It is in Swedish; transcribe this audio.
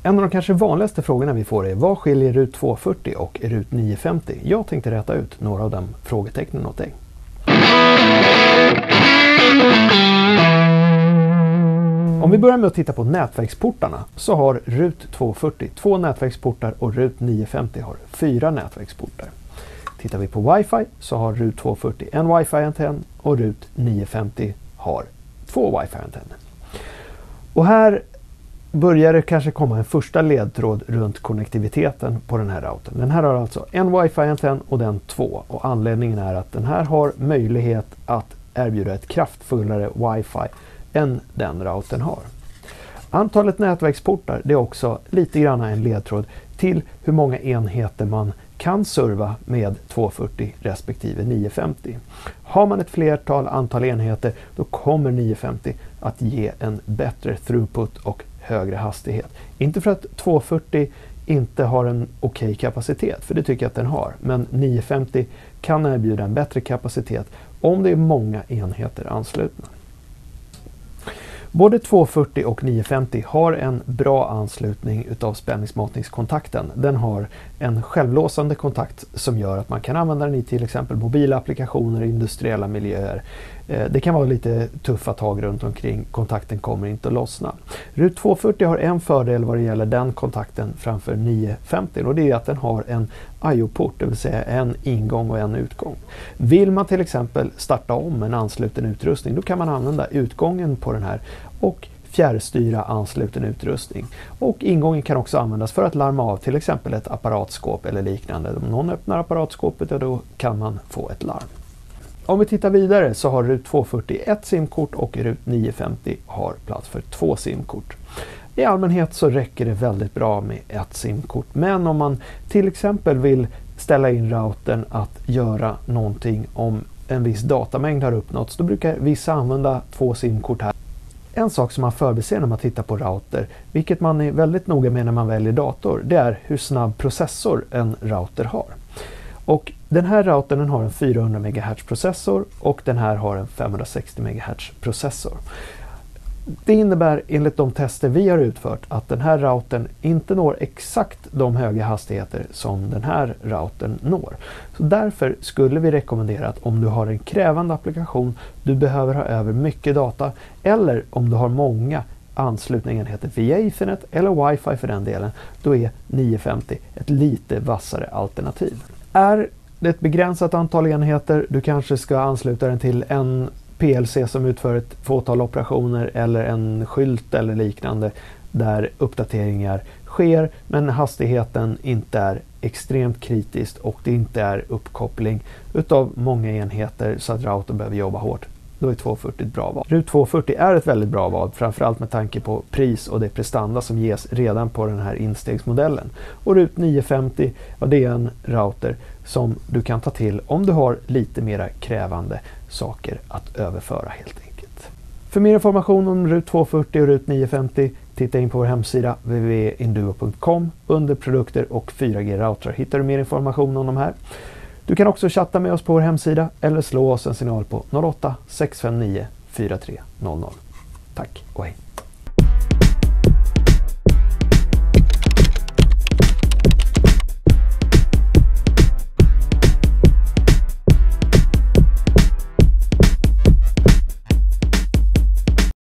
En av de kanske vanligaste frågorna vi får är: vad skiljer RUT 240 och RUT 950? Jag tänkte räta ut några av de frågetecknen åt dig. Om vi börjar med att titta på nätverksportarna så har RUT 240 2 nätverksportar och RUT 950 har 4 nätverksportar. Tittar vi på Wi-Fi så har RUT 240 en Wi-Fi-antenn och RUT 950 har 2 Wi-Fi-antenner. Och här börjar det kanske komma en första ledtråd runt konnektiviteten på den här routern. Den här har alltså en Wi-Fi-antenn och den 2. Och anledningen är att den här har möjlighet att erbjuda ett kraftfullare Wi-Fi än den routern har. Antalet nätverksportar, det är också lite grann en ledtråd till hur många enheter man kan serva med 240 respektive 950. Har man ett flertal antal enheter, då kommer 950 att ge en bättre throughput och högre hastighet. Inte för att 240 inte har en okej kapacitet, för det tycker jag att den har. Men 950 kan erbjuda en bättre kapacitet om det är många enheter anslutna. Både 240 och 950 har en bra anslutning utav spänningsmatningskontakten. Den har en självlåsande kontakt som gör att man kan använda den i till exempel mobila applikationer och industriella miljöer. Det kan vara lite tuffa tag runt omkring, kontakten kommer inte att lossna. RUT 240 har en fördel vad det gäller den kontakten framför 950 och det är att den har en IO-port, det vill säga en ingång och en utgång. Vill man till exempel starta om en ansluten utrustning, då kan man använda utgången på den här och fjärrstyra ansluten utrustning. Och ingången kan också användas för att larma av till exempel ett apparatskåp eller liknande. Om någon öppnar apparatskåpet, då kan man få ett larm. Om vi tittar vidare så har RUT 240 ett simkort och RUT 950 har plats för 2 simkort. I allmänhet så räcker det väldigt bra med ett simkort, men om man till exempel vill ställa in routern att göra någonting om en viss datamängd har uppnåtts, då brukar vissa använda 2 simkort här. En sak som man förbiser när man tittar på router, vilket man är väldigt noga med när man väljer dator, det är hur snabb processor en router har. Och den här routern har en 400 MHz processor och den här har en 560 MHz processor. Det innebär enligt de tester vi har utfört att den här routern inte når exakt de höga hastigheter som den här routern når. Så därför skulle vi rekommendera att om du har en krävande applikation, du behöver ha över mycket data, eller om du har många anslutna enheter via Ethernet eller Wi-Fi för den delen, då är 950 ett lite vassare alternativ. Är det ett begränsat antal enheter, du kanske ska ansluta den till en PLC som utför ett fåtal operationer eller en skylt eller liknande där uppdateringar sker, men hastigheten inte är extremt kritiskt och det inte är uppkoppling utav många enheter så att routern behöver jobba hårt. Då är 240 ett bra val. RUT 240 är ett väldigt bra val, framförallt med tanke på pris och det prestanda som ges redan på den här instegsmodellen. Och RUT 950, ja, det är en router som du kan ta till om du har lite mera krävande saker att överföra helt enkelt. För mer information om RUT 240 och RUT 950, titta in på vår hemsida www.induo.com. Under produkter och 4G-routrar hittar du mer information om de här. Du kan också chatta med oss på vår hemsida eller slå oss en signal på 08 659 4300. Tack och hej!